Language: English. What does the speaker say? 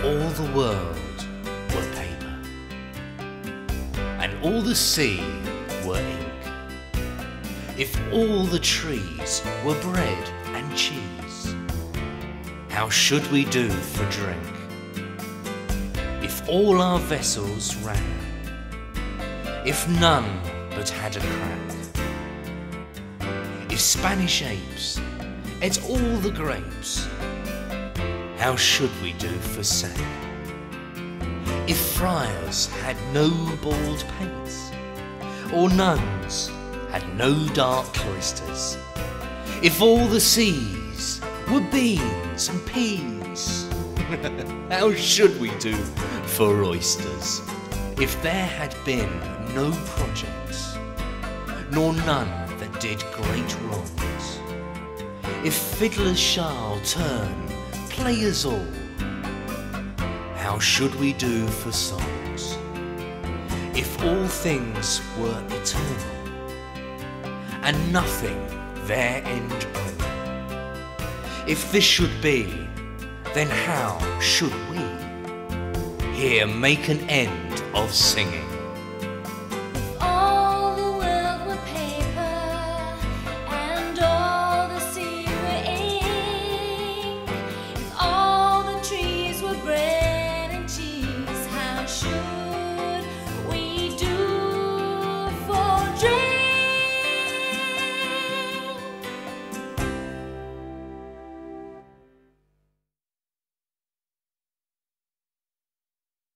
all the world were paper, and all the sea were ink, if all the trees were bread and cheese, how should we do for drink? If all our vessels ran, if none but had a crack, if Spanish apes ate all the grapes, how should we do for sack? If friars had no bald pates, or nuns had no dark cloisters, if all the seas were beans and peas, how should we do for oysters? If there had been no projects, nor none that did great wrongs, if fiddlers shall turn players all, how should we do for songs? If all things were eternal, and nothing their end bring, if this should be, then how should we here make an end of singing?